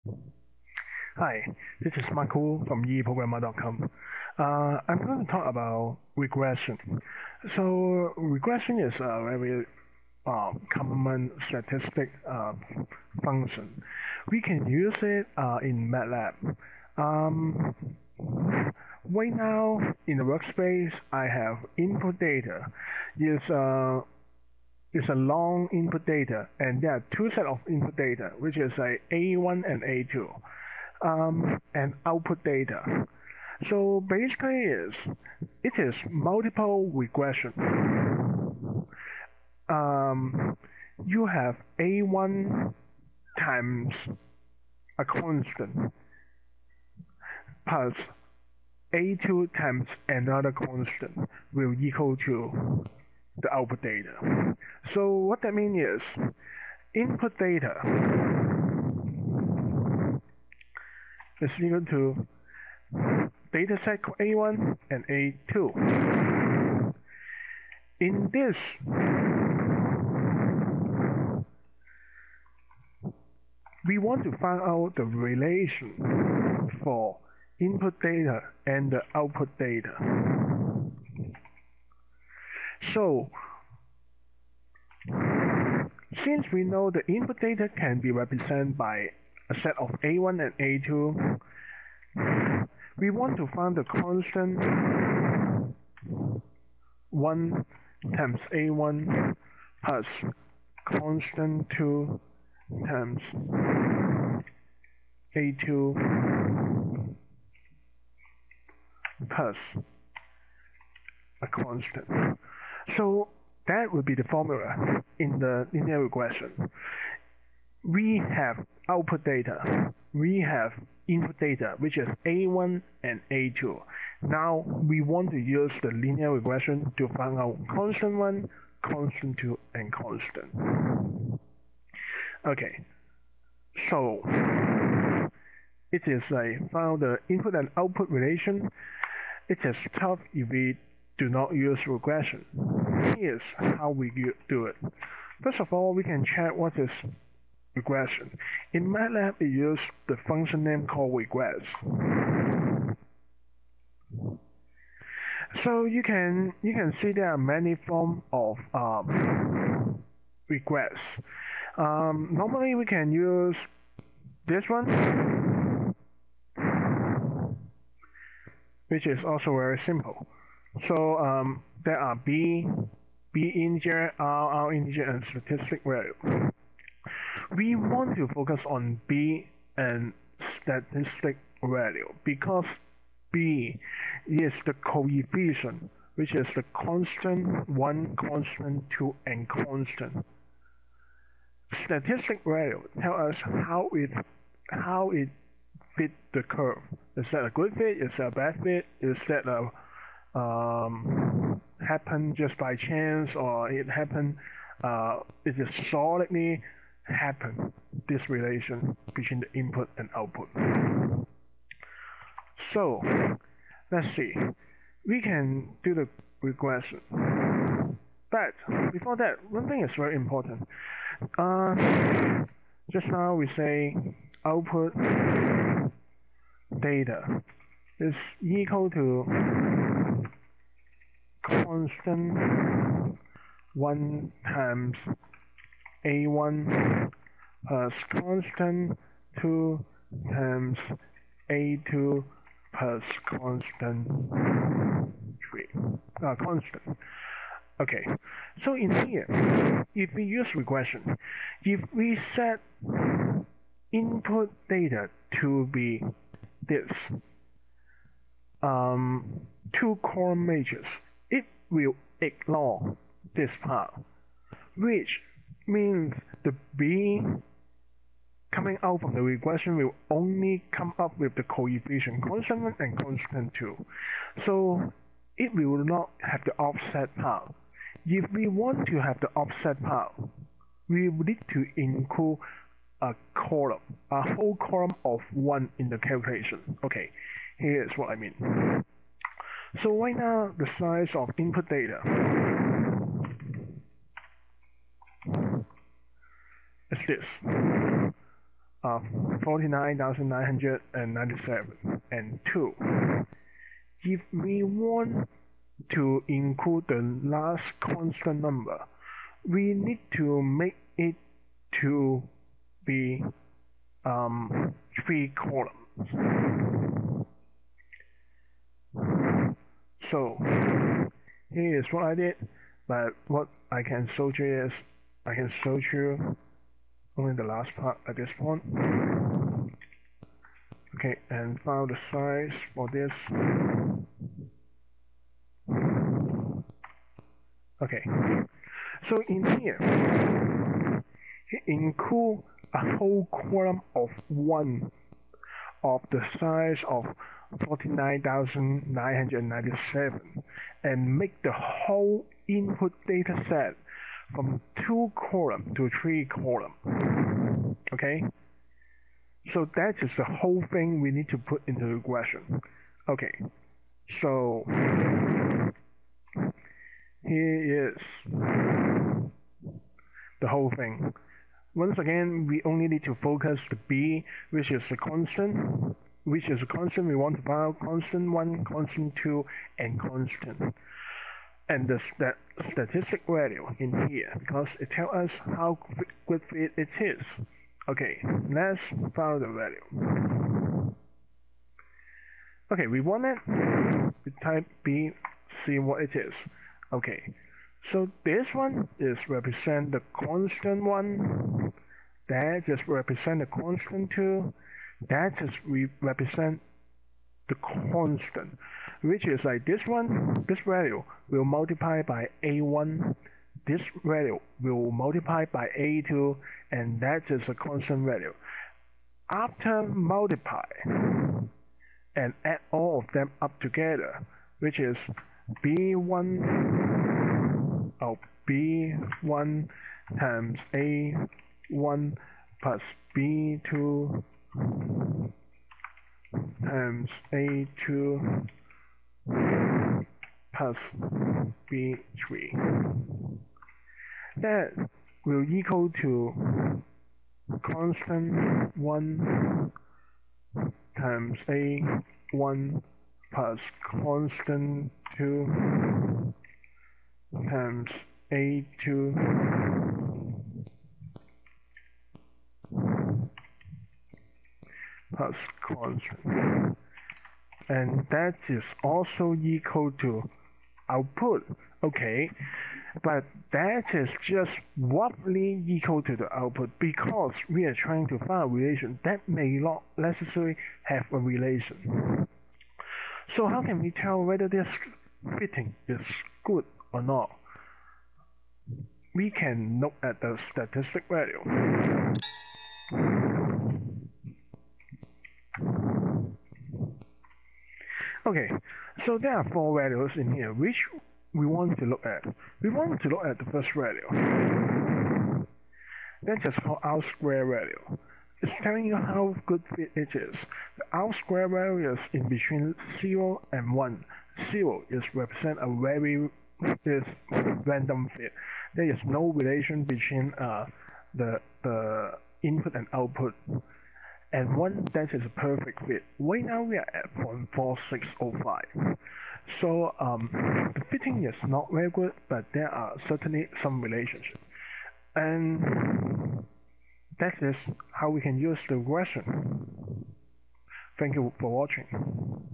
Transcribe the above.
Hi, this is Michael from eeprogrammer.com. I'm going to talk about regression. So regression is a very common statistic function. We can use it in MATLAB. Right now in the workspace, I have input data. It's a long input data, and there are two sets of input data, which is A1 and A2. And output data. So basically it is multiple regression. You have A1 times a constant plus A2 times another constant will equal to the output data. So what that means is input data is equal to dataset A1 and A2. In this, we want to find out the relation for input data and the output data. So, since we know the input data can be represented by a set of A1 and A2, we want to find the constant 1 times A1 plus constant 2 times A2 plus a constant. So that would be the formula in the linear regression. We have output data, we have input data, which is A1 and A2. Now we want to use the linear regression to find out constant 1, constant 2, and constant. Okay, so it is found the input and output relation. It is tough if we do not use regression. Here's how we do it. First of all, we can check what is regression. In MATLAB, we use the function name called regress. So you can see there are many forms of regress. Normally, we can use this one, which is also very simple. So there are B integer, R integer, and statistic value. We want to focus on B and statistic value because B is the coefficient, which is the constant 1, constant 2, and constant. Statistic value tells us how it fit the curve. Is that a good fit? Is that a bad fit? Is that a happen just by chance, or it happened? It is solidly happen, this relation between the input and output. So let's see, we can do the regression, but before that, one thing is very important. Just now we say output data is equal to constant 1 times A1 plus constant 2 times A2 plus constant 3. Constant. Okay, so in here, if we use regression, if we set input data to be this, 2 column matrix, it will ignore this part, which means the B coming out from the regression will only come up with the coefficient constant 1 and constant 2. So it will not have the offset part. If we want to have the offset part, we need to include a column, a whole column of 1 in the calculation. Okay, here's what I mean. So right now, the size of input data is this. 49,997 and 2. If we want to include the last constant number, we need to make it to be 3 columns. So here is what I did, but what I can show you is I can show you only the last part at this point. Okay, and found the size for this. Okay, so in here, it includes a whole column of 1 of the size of 49,997 and make the whole input data set from 2 columns to 3 columns. Okay, so that is the whole thing we need to put into regression. Okay, so here is the whole thing. Once again, we only need to focus the b, which is a constant. We want to find constant 1, constant 2, and constant. And the statistic value in here, because it tells us how good fit it is. Okay, let's find the value. Okay, we want it. We type b, see what it is. Okay, so this one is represent the constant 1. That is represent the constant 2. That is represent the constant, which is like this one. This value will multiply by a1. This value will multiply by a2, and that is a constant value. After multiply and add all of them up together, which is b1 times a1 plus b2 times a2 plus b3. That will equal to constant 1 times a1 plus constant 2 times a2 plus constant, and that is also equal to output. Okay, but that is just roughly equal to the output because we are trying to find a relation that may not necessarily have a relation. So how can we tell whether this fitting is good or not? We can look at the statistic value. Okay, so there are 4 values in here which we want to look at. We want to look at the first value. That is called R square value. It's telling you how good fit it is. The R square value is in between 0 and 1. 0 is represent a very random fit. There is no relation between the input and output. And 1, that is a perfect fit. Right now we are at 0.4605. So the fitting is not very good, but there are certainly some relationship. And that is how we can use the regression. Thank you for watching.